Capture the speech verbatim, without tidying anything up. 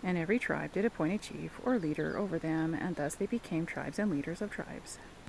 And every tribe did appoint a chief or leader over them, and thus they became tribes and leaders of tribes.